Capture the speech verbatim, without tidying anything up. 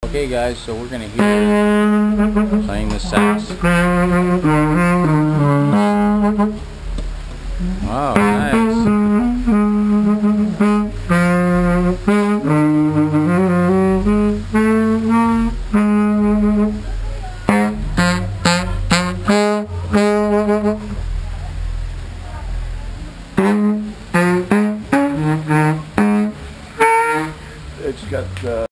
Okay guys, so we're gonna hear playing the sax. Wow, nice. It's got the